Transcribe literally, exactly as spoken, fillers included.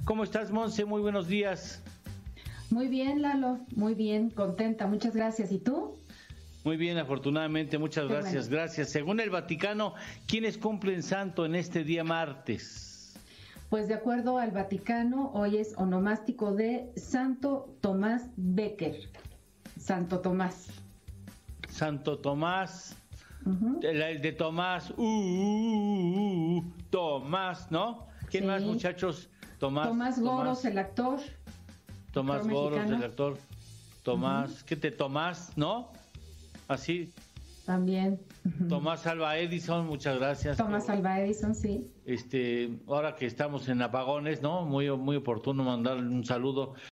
¿Cómo estás, Monse? Muy buenos días. Muy bien, Lalo, muy bien, contenta, muchas gracias. ¿Y tú? Muy bien, afortunadamente, muchas Qué gracias, bueno. gracias. Según el Vaticano, ¿quiénes cumplen santo en este día martes? Pues de acuerdo al Vaticano, hoy es onomástico de Santo Tomás Becker. Santo Tomás. Santo Tomás, Ujú. el, el de Tomás, uh, uh, uh, uh, Tomás, ¿no? ¿Quién Sí. más, muchachos? Tomás. Tomás Goros, el actor. Tomás actor Goros, mexicano. el actor. Tomás, ¿qué te Tomás, no? Así, También. Ujú. Tomás Alva Edison, muchas gracias. Tomás Alva Edison, sí. Este, ahora que estamos en apagones, ¿no? Muy, muy oportuno mandarle un saludo